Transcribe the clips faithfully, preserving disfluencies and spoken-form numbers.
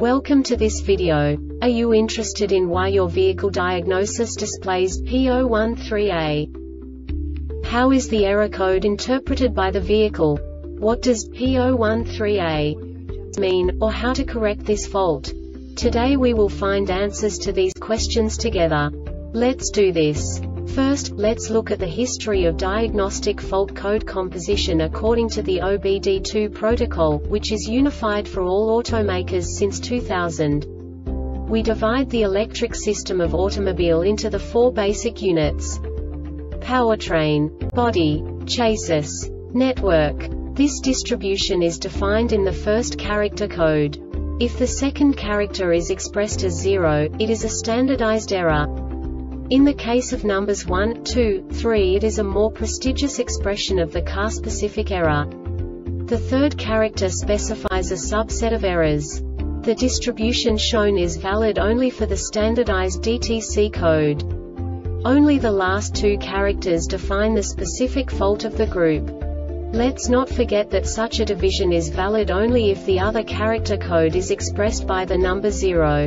Welcome to this video. Are you interested in why your vehicle diagnosis displays P zero one three A? How is the error code interpreted by the vehicle? What does P zero one three A mean, or how to correct this fault? Today we will find answers to these questions together. Let's do this. First, let's look at the history of diagnostic fault code composition according to the O B D two protocol, which is unified for all automakers since two thousand. We divide the electric system of automobile into the four basic units: powertrain, body, chassis, network. This distribution is defined in the first character code. If the second character is expressed as zero, it is a standardized error. In the case of numbers one, two, three, it is a more prestigious expression of the car-specific error. The third character specifies a subset of errors. The distribution shown is valid only for the standardized D T C code. Only the last two characters define the specific fault of the group. Let's not forget that such a division is valid only if the other character code is expressed by the number zero.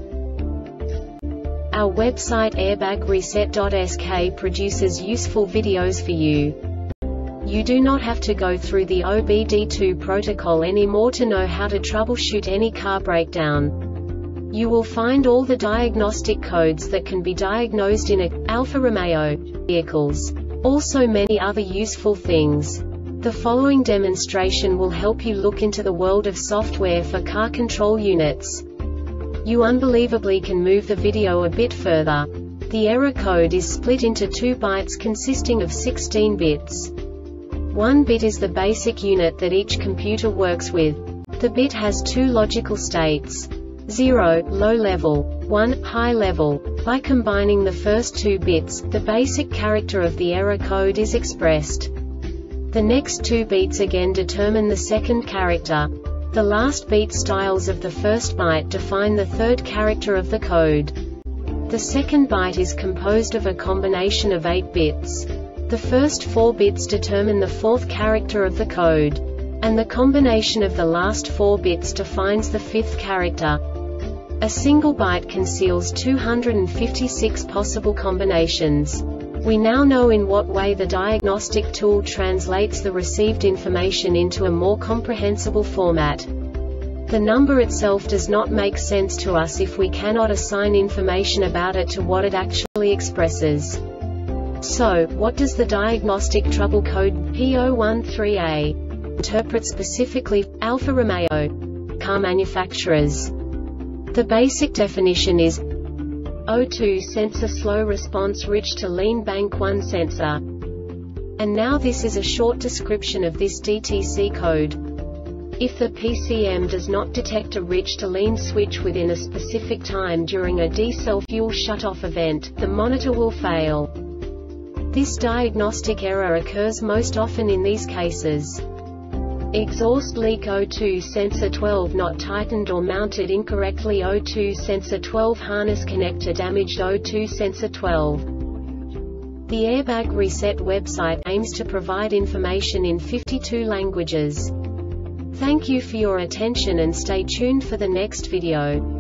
Our website airbag reset dot S K produces useful videos for you. You do not have to go through the O B D two protocol anymore to know how to troubleshoot any car breakdown. You will find all the diagnostic codes that can be diagnosed in a Alfa Romeo vehicles. Also many other useful things. The following demonstration will help you look into the world of software for car control units. You unbelievably can move the video a bit further. The error code is split into two bytes consisting of sixteen bits. One bit is the basic unit that each computer works with. The bit has two logical states: zero, low level, one, high level. By combining the first two bits, the basic character of the error code is expressed. The next two beats again determine the second character. The last beat styles of the first byte define the third character of the code. The second byte is composed of a combination of eight bits. The first four bits determine the fourth character of the code. And the combination of the last four bits defines the fifth character. A single byte conceals two hundred fifty-six possible combinations. We now know in what way the diagnostic tool translates the received information into a more comprehensible format. The number itself does not make sense to us if we cannot assign information about it to what it actually expresses. So, what does the diagnostic trouble code P zero one three A interpret specifically for Alfa Romeo car manufacturers? The basic definition is O two sensor slow response rich to lean bank one sensor. And now this is a short description of this D T C code. If the P C M does not detect a rich to lean switch within a specific time during a D-cell fuel shutoff event, the monitor will fail. This diagnostic error occurs most often in these cases: exhaust leak, O two sensor twelve not tightened or mounted incorrectly, O two sensor twelve harness connector damaged, O two sensor twelve. The Airbag Reset website aims to provide information in fifty-two languages. Thank you for your attention and stay tuned for the next video.